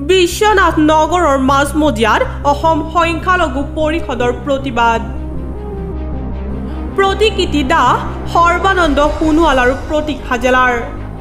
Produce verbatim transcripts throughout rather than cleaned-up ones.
বিশ্বনাথ নগৰৰ মাজমজিয়াত অসম সংখ্যালঘু পৰিষদৰ প্ৰতিবাদ প্ৰতিকৃতি দাস সৰ্বানন্দ সোণোৱাল আৰু প্ৰতীক হাজেলাৰ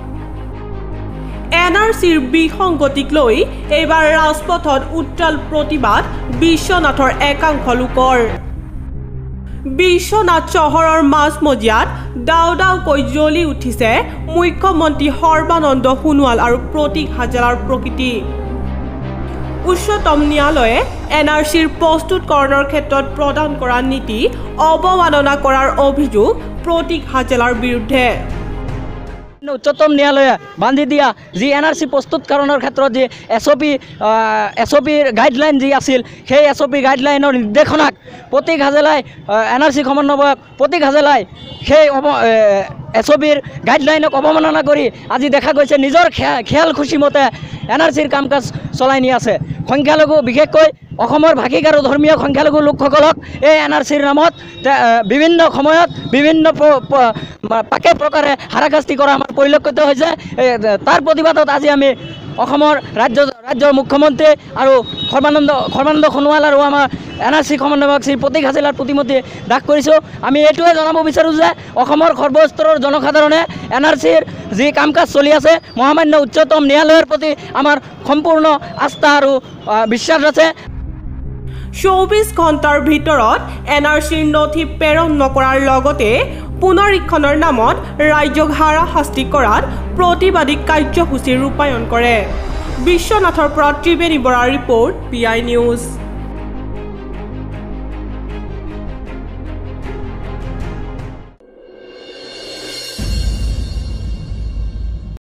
এন আৰ চিৰ বিসংগতিক লৈ এইবাৰ ৰাজপথত উত্তাল প্ৰতিবাদ বিশ্বনাথৰ একাংশ লোকৰ বিশ্বনাথ চহৰৰ মাজমজিয়াত দাও দাওকৈ জ্বলি উঠিছে মুখ্যমন্ত্ৰী সৰ্বানন্দ সোণোৱাল আৰু প্ৰতীক হাজেলাৰ প্ৰকৃতি উচ্চতম ন্যায়ালয়ে এন আৰ চিৰ প্ৰস্তুতকৰণৰ ক্ষেত্ৰত প্ৰদান কৰা নীতি অৱমাননা কৰাৰ অভিযোগ প্ৰতীক হাজেলাৰ বিৰুদ্ধে উচ্চতম ন্যায়ালয়ে বান্ধি দিয়া যি এন আৰ চি প্ৰস্তুতকৰণৰ ক্ষেত্ৰত যি S O' P S O' পিৰ গাইডলাইন যি আছিল সেই এছ অ' পি গাইডলাইনৰ নিৰ্দেশনাক প্ৰতীক হাজেলাই এন আৰ চি সমন্বয়ক প্ৰতীক হাজেলাই সেই এছ অ' পিৰ গাইডলাইনক অৱমাননা কৰি আজি দেখা গৈছে নিজৰ খেয়াল খুচিমতে এন আৰ চিৰ কাম কাজ চলাই নি আছে সংখ্যালঘু বিশেষকৈ অসমৰ ভাষিক আৰু ধৰ্মীয় সংখ্যালঘু লোকসকলক এই এন আৰ চিৰ নামত বিভিন্ন সময়ত বিভিন্ন পাকে প্ৰকাৰে হাৰাশাস্তি কৰা আমাৰ পৰিলক্ষিত হৈছে তাৰ প্ৰতিবাদত আজি আমি অসমৰ ৰাজ্য ৰাজ্যৰ মুখ্যমন্ত্ৰী আৰু সৰ্বানন্দ সৰ্বানন্দ সোণোৱাল আৰু আমাৰ এন আৰ চি সমন্বয়ক শ্ৰী প্ৰতীক হাজেলাৰ প্ৰতিমূৰ্তি দাগ কৰিছোঁ আমি এইটোৱে জনাব বিচাৰোঁ যে অসমৰ সৰ্বস্তৰৰ জনসাধাৰণে এন আৰ চিৰ যি কাম কাজ চলি আছে মহামান্য উচ্চতম ন্যায়ালয়ৰ প্ৰতি আমাৰ সম্পূৰ্ণ আস্থা আৰু বিশ্বাস আছে চৌবিশ ঘণ্টাৰ ভিতৰত এন আৰ চিৰ নথি প্ৰেৰণ নকৰাৰ লগতে পুনৰীক্ষণৰ নামত ৰাজ্যক হাৰাশাস্তি কৰাত প্ৰতিবাদী কাৰ্যসূচী ৰূপায়ণ কৰে বিশ্বনাথৰ পৰা ত্ৰিবেণী বৰাৰ ৰিপৰ্ট পি আই নিউজ।